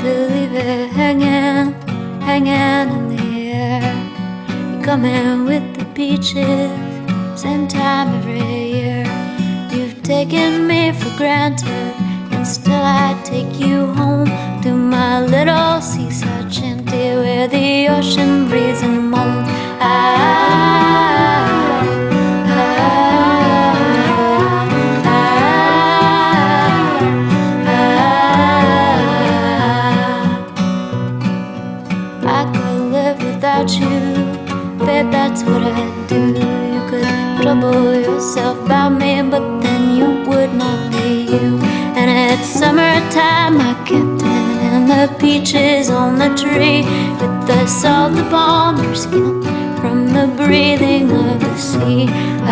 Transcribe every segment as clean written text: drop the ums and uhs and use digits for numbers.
to leave it hanging, hanging in the air. You're coming with the peaches, same time every year. You've taken me for granted, and still I take you home to my little seaside shanty where the ocean breathes and moans. I could live without you, babe, that's what I'd do. You could trouble yourself about me, but then you would not be you. And it's summertime, I kept it in the peaches on the tree, with the salt upon their skin from the breathing of the sea.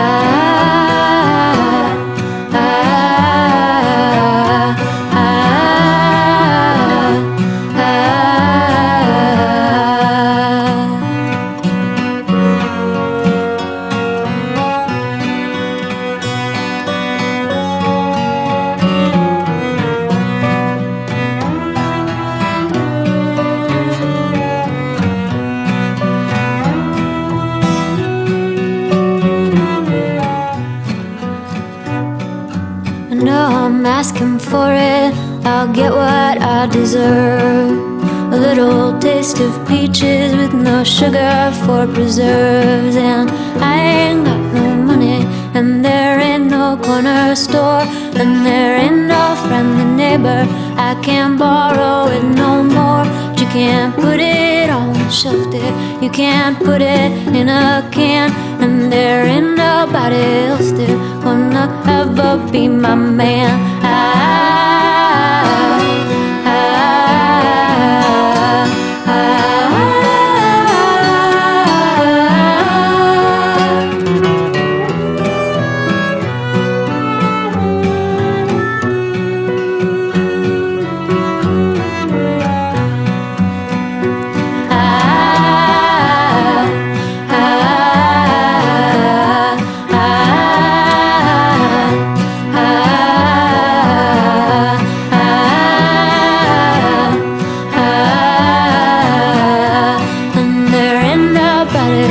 No, I'm asking for it, I'll get what I deserve. A little taste of peaches with no sugar for preserves. And I ain't got no money, and there ain't no corner store, and there ain't no friendly neighbor I can't borrow it no more. But you can't put it on the shelf there, you can't put it in a can, and there ain't nobody else there gonna ever be my man.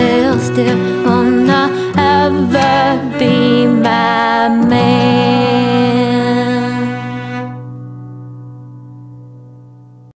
Still gonna ever be my man.